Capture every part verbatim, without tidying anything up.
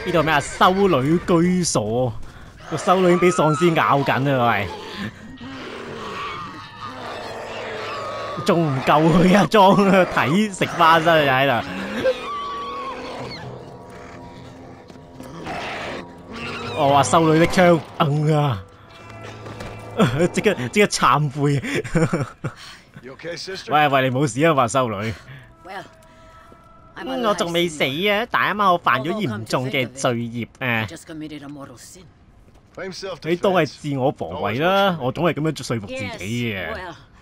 呢度咩啊？修女居所，個修女已經俾喪屍咬緊啦，喂！仲唔夠佢啊？裝睇食花生就喺度。我話修女的槍，嗯啊！即刻即刻懺悔。喂喂，你冇事啊嘛，修女？嗯，我仲未死啊，但啱啱我犯咗嚴重嘅罪孽啊！你都係自我防衛啦，我總係咁樣說服自己嘅。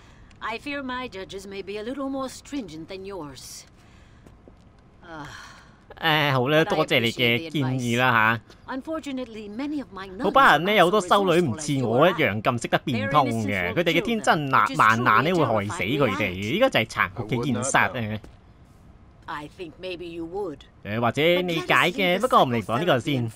誒，好啦，多謝你嘅建議啦嚇。好不幸呢，有好多修女唔似我一樣咁識得變通嘅，佢哋嘅天真難萬難呢會害死佢哋，依家就係殘酷嘅現實啊！誒，或者理解嘅，不過我唔嚟講呢個先。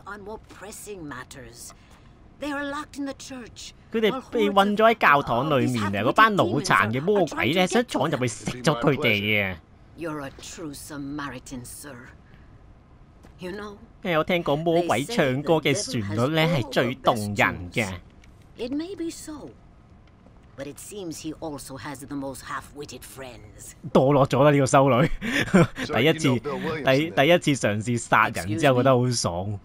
佢哋被困咗喺教堂裏面啊！嗰班腦殘嘅魔鬼咧，想闖入去食咗佢哋啊！誒，我聽講魔鬼唱歌嘅旋律咧係最動人嘅。墮落咗啦呢個修女，第一次第第一次嘗試殺人之後覺得好爽。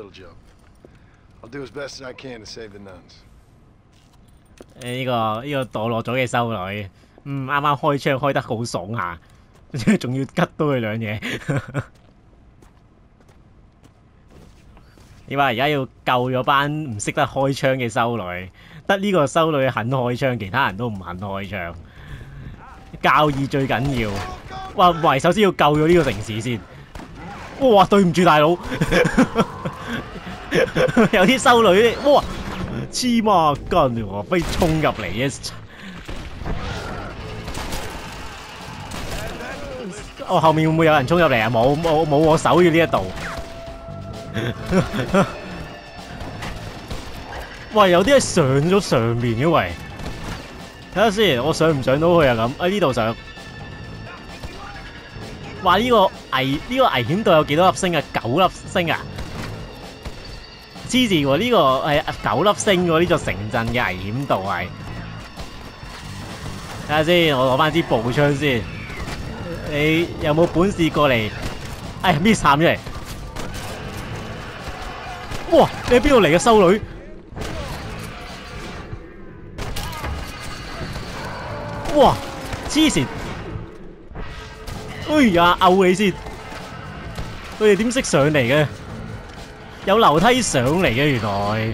誒，呢個呢個墮落咗嘅修女，嗯，啱啱開槍開得好爽下，仲要吉到佢兩嘢。你話而家要救咗班唔識得開槍嘅修女，得呢個修女肯開槍，其他人都唔肯開槍。教義最緊要。哇喂，首先要救咗呢個城市先。哇，對唔住大佬。有啲修女，哇，黐孖筋喎，飛衝入嚟嘅。哦，後面會唔會有人衝入嚟啊？冇冇冇，我守住呢一度。喂，有啲係上咗上面嘅喂，睇下先，我上唔上到去啊？咁喺呢度上，話呢個危呢、呢個危險度有幾多粒星啊？九粒星啊！黐線喎，呢個係九粒星喎，呢座城鎮嘅危險度係。睇下先，我攞翻支步槍先。你有冇本事過嚟？哎 ，miss 喊出嚟！哇！你喺邊度嚟嘅修女？哇！黐線！哎呀，毆你先！佢哋點識上嚟嘅？有樓梯上嚟嘅原來。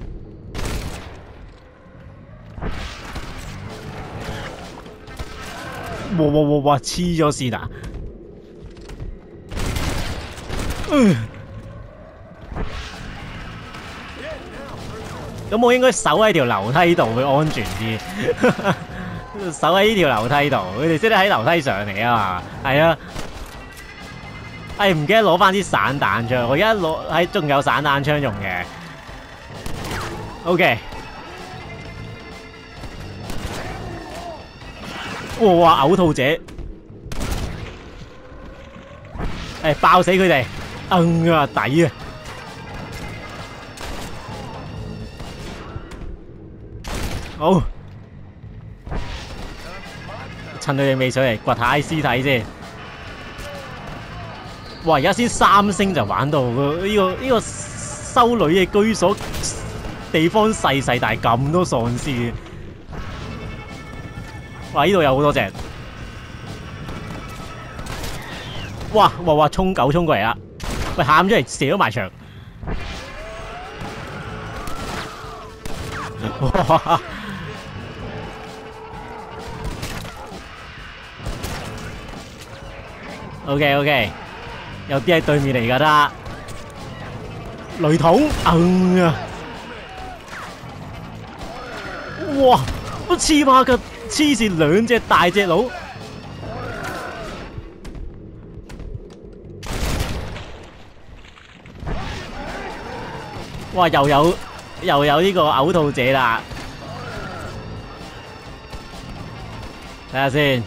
哇哇哇哇！黐咗線啊！嗯。咁我應該守喺條樓梯度會安全啲，守喺呢條樓梯度，佢哋識得喺樓梯上嚟啊嘛，係啊，誒唔記得攞翻啲散彈槍，我而家攞喺仲有散彈槍用嘅 ，OK， 哇嘔吐者，誒爆死佢哋，嗯啊抵啊！好，趁佢哋未上嚟掘下屍體先。哇！而家先三星就玩到呢、呢個呢、呢個修女嘅居所，地方細細，但係咁多喪屍。哇！呢度有好多隻。哇哇哇！衝狗衝過嚟啦！喂，喊咗嚟射咗埋牆。哇！OK OK， 有啲喺對面嚟㗎啦，雷筒，嗯啊！哇，都黐孖嘅，黐線兩隻大隻佬，哇！又有又有呢個嘔吐者啦，睇下先。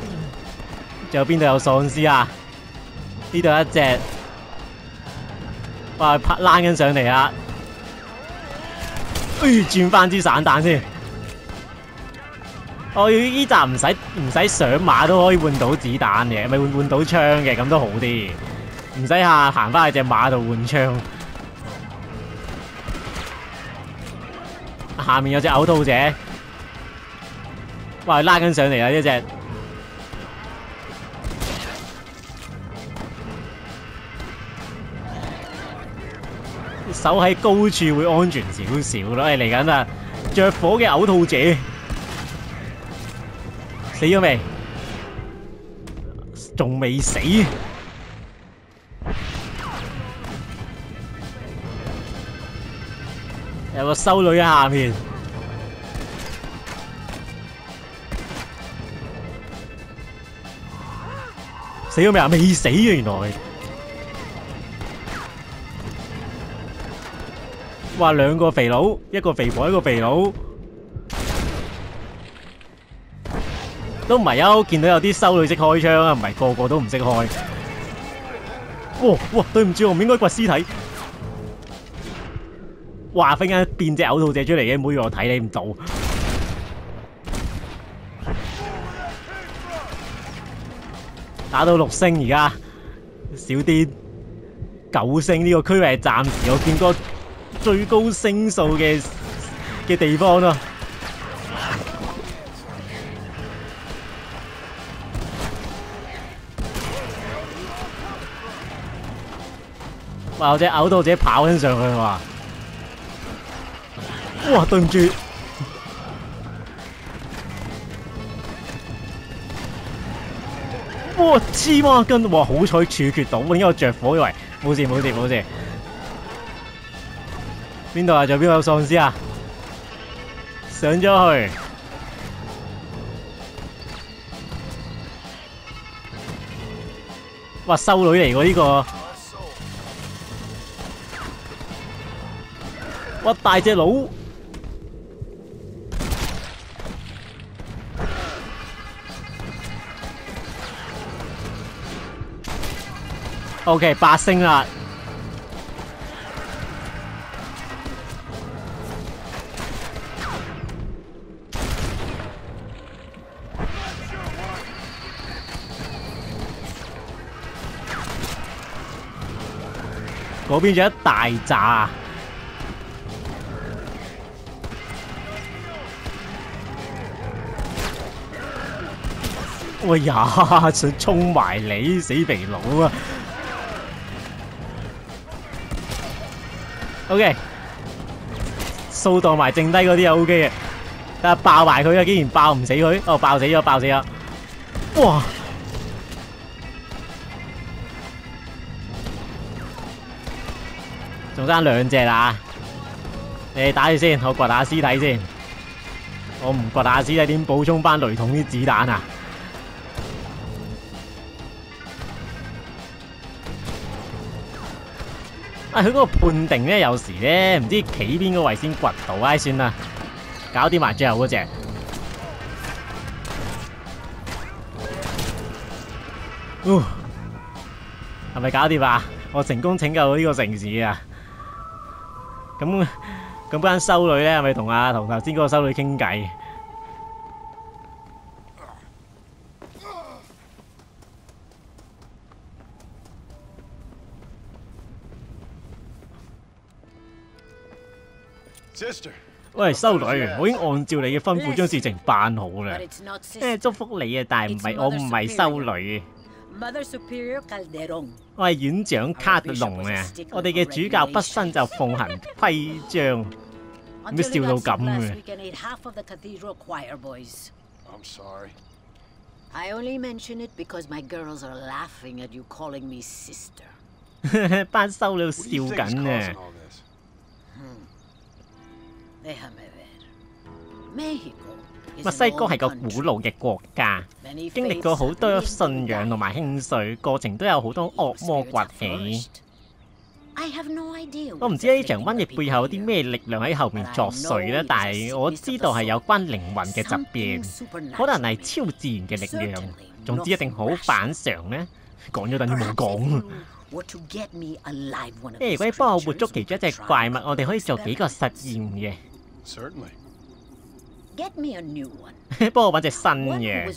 仲有邊度有喪屍啊？呢度一隻， 哇，拍躝緊上嚟啦！哎，轉翻支散彈先。我要呢集唔使唔使上馬都可以換到子彈嘅，咪換換到槍嘅，咁都好啲。唔使下行翻去隻馬度換槍。下面有隻嘔吐者，哇！拉緊上嚟啦呢隻。守喺高處會安全少少咯。誒嚟緊啦，着火嘅嘔吐者死咗未？仲未死。有個修女喺下面，死咗未啊？未死啊！原來，哇！兩個肥佬，一個肥婆，一個肥佬，都唔係啊！見到有啲修女識開槍啊，唔係個個都唔識開。哇哇！對唔住，我唔應該掘屍體。哇！忽然間變隻嘔吐者出嚟嘅，唔好以為我睇你唔到。打到六星而家，少啲九星呢個區域係暫時我見過最高星數嘅嘅地方咯。哇！有隻嘔吐者跑緊上去喎。哇！對唔住，哇！黐孖筋，哇！好彩處決到，應該我着火以為冇事冇事冇事。邊度啊？仲有邊個有喪屍啊？上咗去。哇！修女嚟喎呢個。哇！大隻佬。O.K. 八星啦，嗰邊仲有一大扎。喂呀！想衝埋你，死肥佬啊！ O.K. 掃蕩埋剩低嗰啲就 O.K. 嘅，但係爆埋佢啊！竟然爆唔死佢，哦爆死咗，爆死咗！哇！仲爭兩隻啦，你打住先，我掘下屍體先。我唔掘下屍體，點補充翻雷筒啲子彈啊？ 啊！佢嗰個判定咧，有時咧唔知企邊個位先掘到，唉，算啦，搞掂埋最後嗰隻。哦，係咪搞掂啊？我成功拯救到呢個城市啊！咁咁間修女咧，係咪同阿同頭先嗰個修女傾偈？ 喂，修女，我已經按照你嘅吩咐將事情辦好啦。誒，祝福你啊，但係唔係我唔係修女。我係院長卡特隆啊！我哋嘅主教畢生就奉行規章，咩笑到咁嘅？ 班修女笑緊啊！ 墨西哥係個古老嘅國家，經歷過好多信仰同埋興衰，過程都有好多惡魔崛起。我唔知呢場瘟疫背後有啲咩力量喺後面作祟咧，但係我知道係有關靈魂嘅疾病，可能係超自然嘅力量。總之一定好反常咧。 講咗等於冇講。誒，如果你幫我活捉其中一隻怪物，我哋可以做幾個實驗嘅。幫我揾隻新嘅。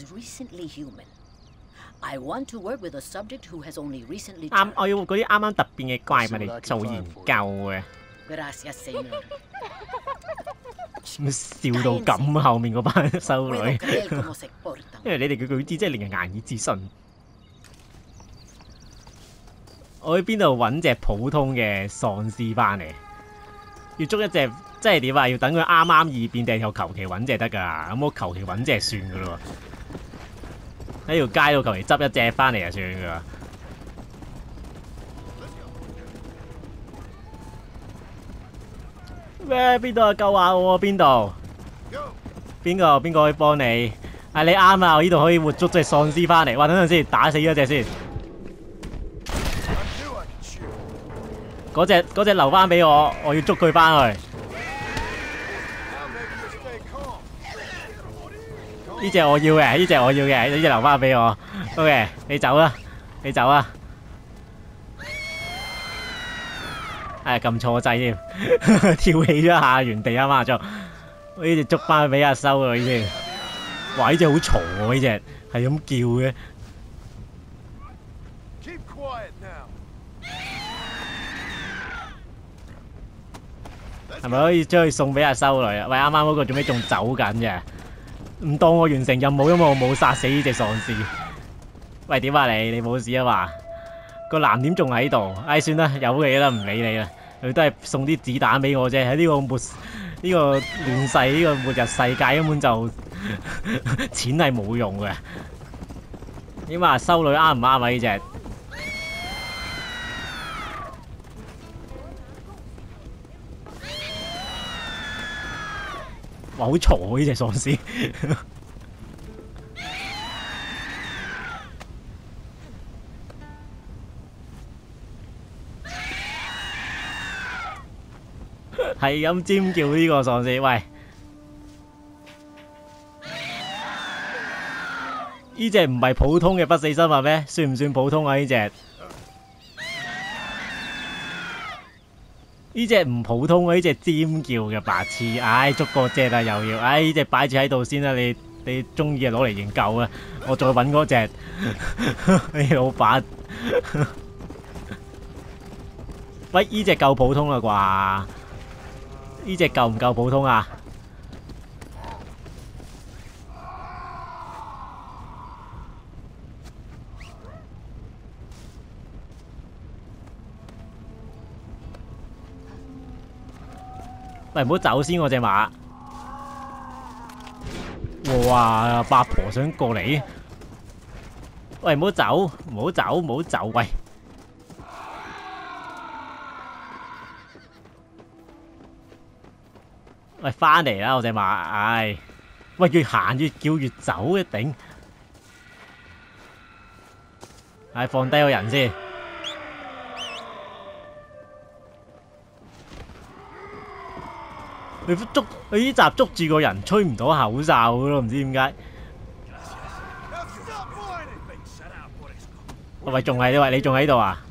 啱，我要嗰啲啱啱突變嘅怪物嚟做研究嘅。笑到咁，後面嗰班修女，因為你哋嘅舉止真係令人難以置信。我去邊度揾隻普通嘅喪屍翻嚟？要捉一隻，即係點啊？要等佢啱啱異變定係求其揾隻得㗎？咁我求其揾隻算㗎咯。喺條街度求其執一隻翻嚟就算㗎。咩？邊度啊？救下我啊！邊度？邊個？邊個可以幫你？啊，你啱啊！我呢度可以活捉隻喪屍翻嚟。哇！等陣先，打死咗隻先。嗰隻嗰隻留翻俾我，我要捉佢翻去。呢隻我要嘅，呢隻我要嘅，呢隻留翻俾我。OK， 你走啦，你走啦。誒，撳錯掣添，跳起咗下原地啊嘛，就我呢隻捉翻去俾阿修啦，呢隻。哇！呢隻好嘈喎，呢隻係咁叫嘅。係咪可以將佢送俾阿修女啊？喂，啱啱嗰個做咩仲走緊嘅？唔當我完成任務，因為我冇殺死呢隻喪屍。喂，點啊你？你冇事啊嘛？個藍點仲喺度，唉，算啦，由你啦，唔理你啦。佢都係送啲子彈俾我啫。喺呢個末呢個亂世呢個末日世界，根本就錢係冇用嘅。點啊？修女啱唔啱啊？呢隻？哇！好嘈喎呢隻喪屍。係咁尖叫呢個喪屍，喂！呢隻唔係普通嘅不死生物咩？算唔算普通啊？呢隻呢隻唔普通啊！呢隻尖叫嘅白痴，唉，捉個隻啊又要，唉，呢隻擺住喺度先啦，你你中意就攞嚟研究啊！我再揾嗰隻，你老闆，喂，呢隻夠普通啦啩？呢隻夠唔夠普通啊？喂，唔好走先，我隻馬。哇！八婆想過嚟。喂，唔好走，唔好走，唔好走，喂！喂，翻嚟啦，我隻馬，唉！喂，越行越叫越走嘅頂。唉，放低個人先。佢捉佢呢集捉住個人，吹唔到口哨嘅咯，唔知點解。喂，仲係喂，你仲喺度啊？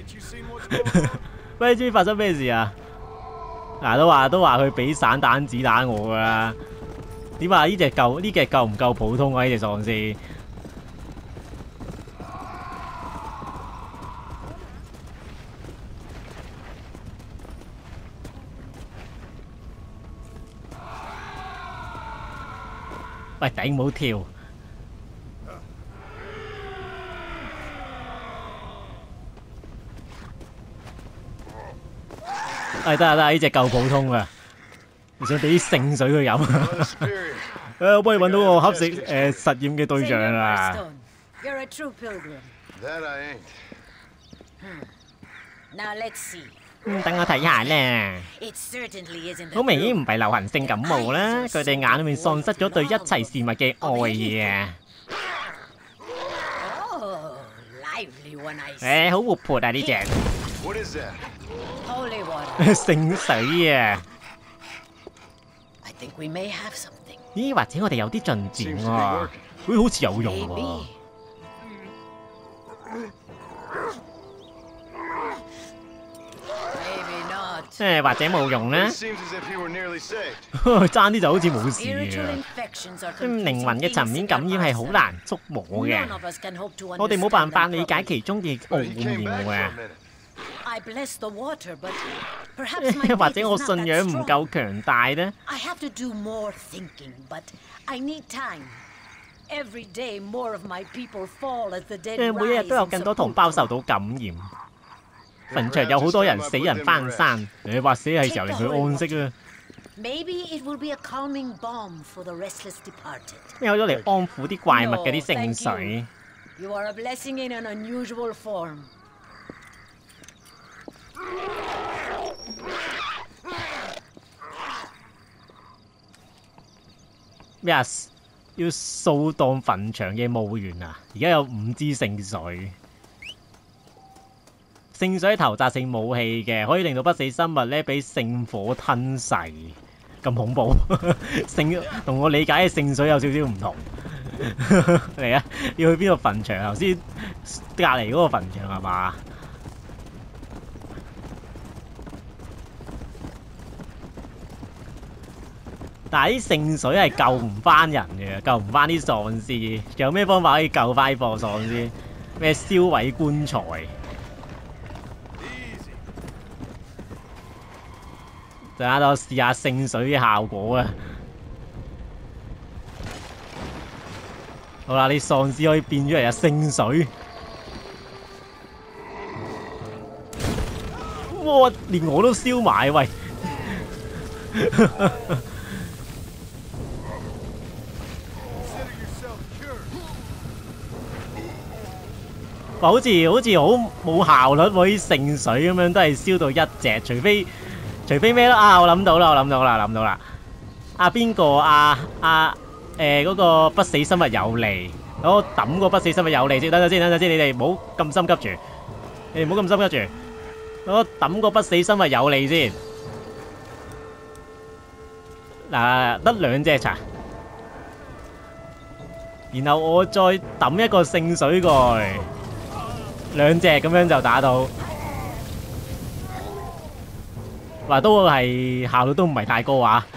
喂，你知唔知發生咩事啊？嗱，都話都話佢俾散彈子彈我噶啦。點啊？呢隻夠呢隻夠唔夠普通啊？呢隻喪屍。喂，頂冇跳！誒，得啊得啊，呢隻夠普通啊！你想俾啲聖水佢飲？誒，我幫你揾到個合適誒實驗嘅對象啊！嗯，等我睇下咧。好明顯唔係流行性感冒啦，佢哋眼裏面喪失咗對一切事物嘅愛啊！誒，好活潑啊呢隻！聖水啊！咦，或者我哋有啲進展喎？咦，好似有用喎！ 即係或者冇用咧，爭啲就好似冇事嘅。靈魂嘅層面感染係好難捉摸嘅，我哋冇辦法理解其中嘅奧妙嘅。或者我信仰唔夠強大咧。誒，每一日都有更多同胞受到感染。墳場有好多人死人翻生，誒，或者係時候令佢安息啊。有咗嚟安撫啲怪物嘅啲聖水。咩啊？要掃蕩墳場嘅墓園啊！而家有五支聖水。聖水投擲性武器嘅，可以令到不死生物咧俾聖火吞噬，咁恐怖！聖同我理解嘅聖水有少少唔同。嚟啊！要去邊個墳場？頭先隔離嗰個墳場係嘛？但係啲聖水係救唔翻人嘅，救唔翻啲喪屍。仲有咩方法可以救翻啲喪屍？咩燒毀棺材？陣間我試下聖水嘅效果啊！好啦，你喪屍可以變出嚟啊！聖水，哇！連我都燒埋喂！哇！好似好似好冇效率喎！啲聖水咁樣都係燒到一隻，除非除非咩啦啊！我諗到啦，我諗到啦，諗到啦！啊邊個啊啊誒嗰個不死生物有利，我抌個不死生物有利先，等陣先，等陣先，你哋唔好咁心急住，你哋唔好咁心急住，我抌個不死生物有利先。嗱，得兩隻茶，然後我再抌一個聖水過去。兩隻咁樣就打到，話都係效率都唔係太高啊！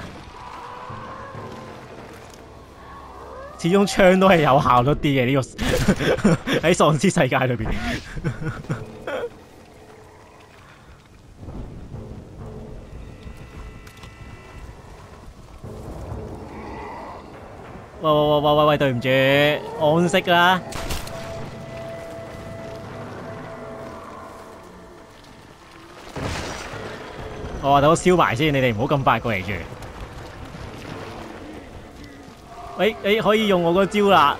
始終槍都係有效率啲嘅呢個喺喪屍世界裏邊。喂喂喂喂喂喂，對唔住，安息啦！我話等我燒埋先，你哋唔好咁快過嚟住。喂，你可以用我個招啦。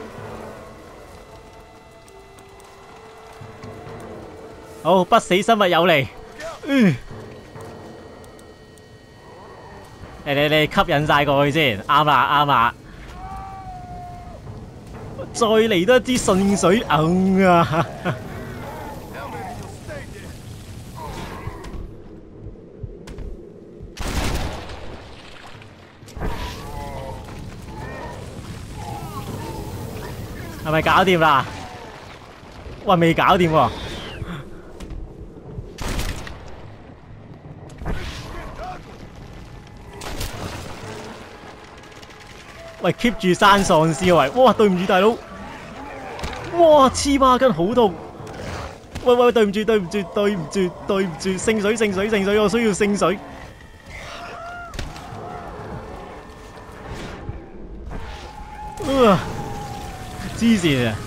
好，不死生物有利。嗯。你你你吸引晒過去先，啱啦啱啦。再嚟多一支聖水，嗯啊！係咪搞掂啦？喂，未搞掂喎！喂 ，keep 住生喪屍喂！哇，對唔住大佬！哇，黐孖筋好痛！喂喂，對唔住對唔住對唔住對唔住！聖水聖水聖水，我需要聖水！啊！黐線啊！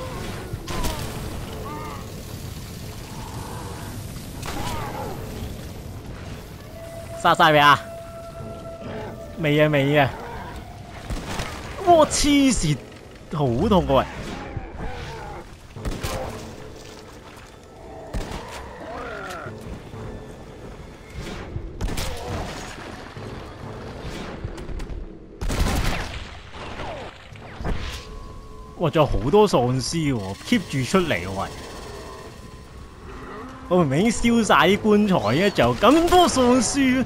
殺晒未啊？未啊未啊！哇！黐線，好痛啊喂！哇！仲有好多喪屍喎 ，keep 住出嚟喎喂！我明明已經燒晒啲棺材嘅，仲有咁多喪屍。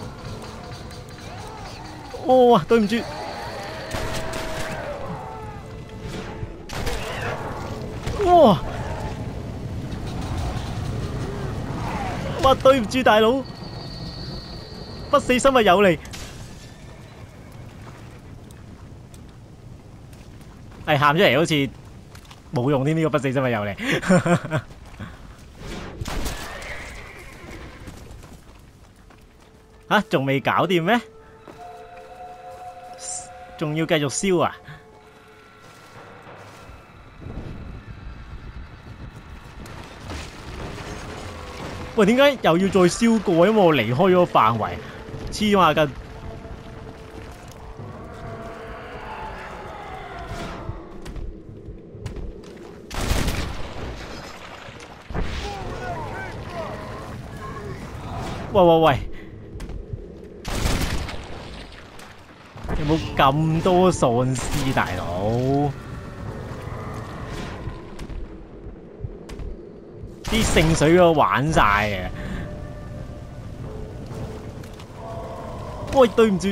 哦，對唔住。 哇！哇！對唔住大佬，不死生物有嚟。係喊出嚟好似冇用添，呢、這個不死生物有嚟。吓，仲未搞掂咩？仲要繼續燒啊！喂，點解又要再燒過？因為我離開咗個範圍，黐孖筋。喂喂喂！有冇咁多喪屍大佬？啲聖水嗰個玩晒嘅。喂，對唔住。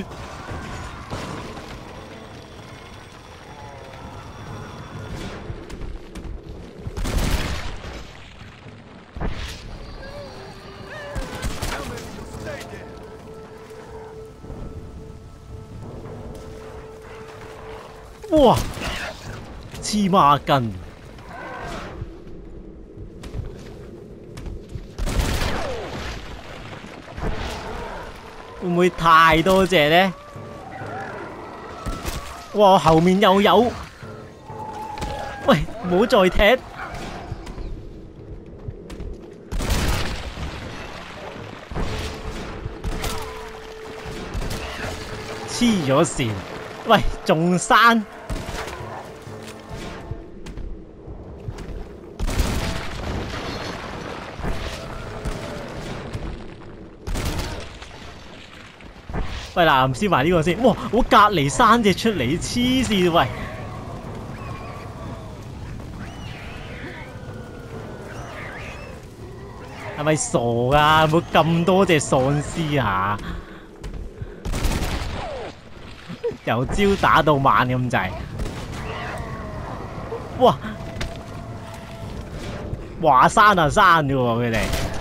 哇！黐孖筋。會唔會太多隻呢？哇！後面又有。喂，唔好再踢。黐咗線。喂，仲生。喂嗱，燒埋呢個先。哇！我隔離三隻出嚟，黐線喂！係咪傻㗎？冇咁多隻喪屍啊！由朝打到晚咁滯。哇！話刪就刪嘅喎，佢哋。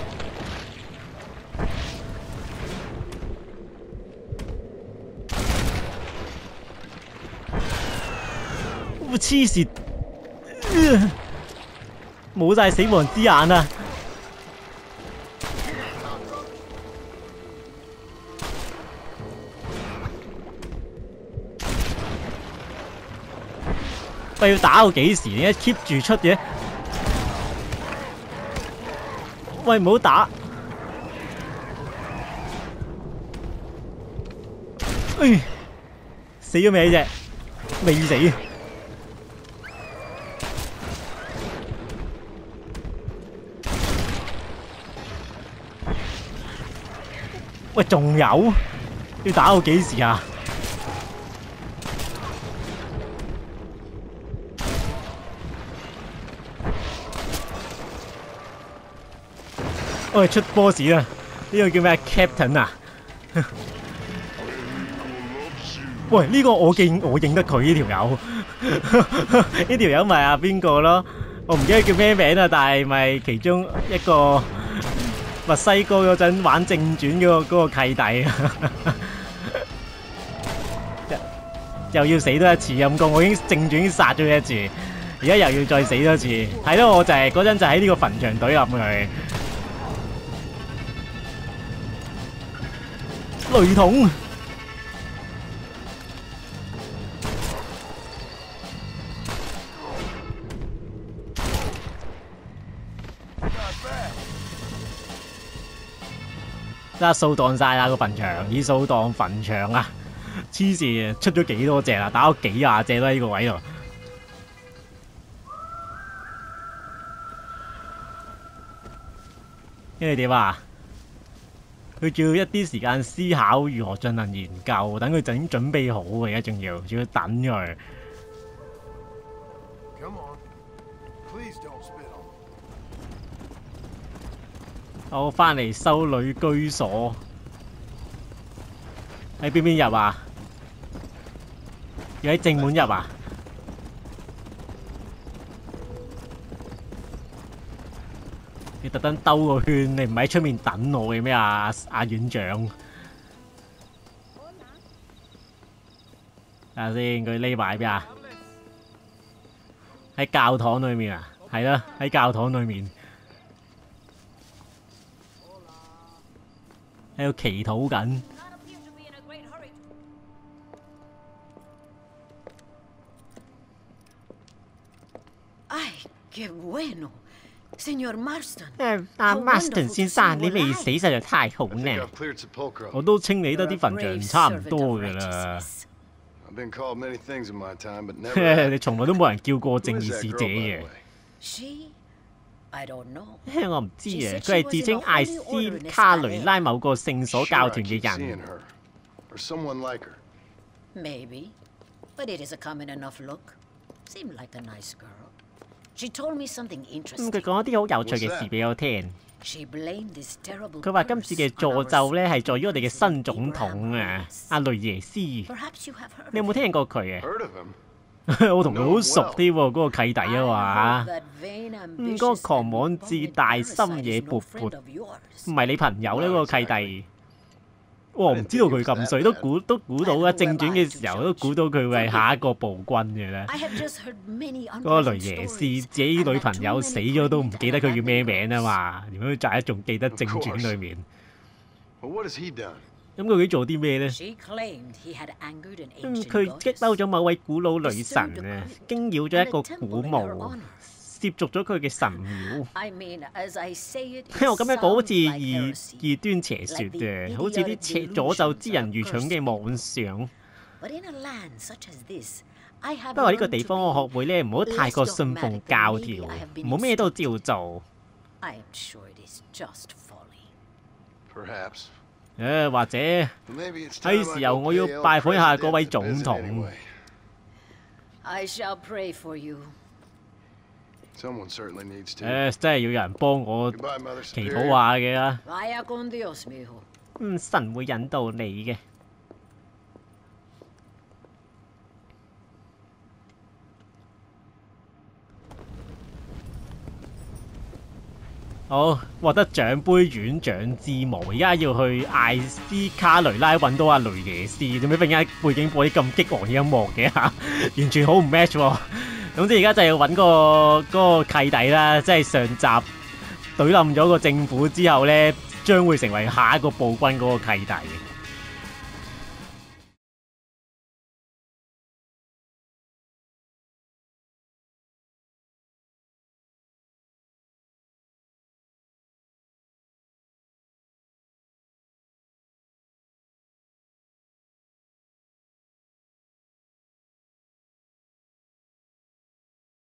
黐線，冇晒死亡之眼啊！喂，要打到幾時？點解 keep 住出嘅？喂，唔好打！哎，死咗未呢隻？未死。喂，仲有？要打到幾時啊？喂，出 boss 啦！呢個叫咩 Captain 啊？喂，呢個我認我認得佢呢條友，呢條友咪啊邊個咯？我唔記得叫咩名啦，但係咪其中一個墨西哥嗰陣玩正傳嗰個嗰個契弟，又要死多一次陰公，我已經正傳已經殺咗一次，而家又要再死多次，係咯，我就係嗰陣就喺呢個墳場隊冧佢。雷桶。而家掃蕩晒啦個墳場，以掃蕩墳場啊！黐線，出咗幾多隻啦？打咗幾廿隻啦呢個位度。跟住點啊？佢仲要一啲時間思考如何進行研究，等佢整準備好嘅，而家仲要仲要等佢。我翻嚟修女居所，喺邊邊入啊？要喺正門入啊？ 你特登兜個圈，你唔喺出面等我嘅咩啊？阿院長，睇下先，佢匿埋邊啊？喺教堂裏面啊，係啦，喺教堂裏面喺度祈禱緊。 唉，qué bueno！ Senor Marston， 誒，阿 Marston 先生，你未死實在太好呢！我都清理得啲墳場差唔多㗎啦。你從來都冇人叫過正義使者嘅。我唔知啊，佢係自稱艾斯卡雷拉某個聖所教團嘅人。 Maybe, but it is a common enough look. Seemed like a nice girl. She told me something 咁 interesting. 佢講一啲好有趣嘅事俾我聽。 She blamed this terrible 佢話今次嘅 curse 詛 on 咒 our 咧係在於我哋嘅新 sweet 總統啊， Abraham 阿雷耶斯。 Perhaps you have heard 你有冇 of him. 聽過佢啊？ Heard of him? 我同佢好熟啲喎，嗰個契弟 I 啊 heard 嘛。 that vain, 嗯，嗰個 ambitious 狂 and 妄自 bombing 大、 parasite 深野 is 勃 no 勃， friend of yours. 唔係你朋友咧嗰個契弟。哇！唔知道佢咁衰，都估都估到啊！正傳嘅時候都估到佢會係下一個暴君嘅咧。 I have just heard many 嗰個 unpleasant 雷耶斯 stories, 自己 and 女 that 朋 too 友 many 死咗都唔 claimed 記得 to 佢 have 叫咩 had 名啊 names. 嘛，點解大家仲記得正傳裏面？ Well, what has he done? 咁究竟做啲咩咧？ She claimed he had angered an 嗯， ancient 佢激嬲 goddess. 咗某位古老女神啊，驚擾咗一個古墓，涉足咗佢嘅神廟。 I mean, as I say it, 我咁樣講好似 sounds like 異 heresy. 異端邪説嘅，好似啲邪詛咒之人愚蠢嘅妄想。 But in a land such as this, I have 不過呢個 learned 地 to 方我 be 學會咧，唔好太過信奉教條，唔好咩都照做。 I am sure it is just folly. Perhaps. 誒，或者 But maybe it's 喺 time I 時候 go 我要 pay El 拜訪一下 President 嗰位 a 總 visit 統。 anyway. I shall pray for you. Someone certainly needs to. 誒，真係要有人幫我 Goodbye, Mother 祈 Superior. 禱下嘅啦。 Vaya con Dios, mijo. 嗯，神會引導你嘅。好，獲得獎杯院長之墓，而家要去艾斯卡雷拉揾到阿雷耶斯，做咩？忽然間背景播啲咁激昂嘅音樂嘅嚇，完全好唔 match 喎。總之而家就要揾個嗰個契弟啦，即係上集懟冧咗個政府之後咧，將會成為下一個暴君嗰個契弟。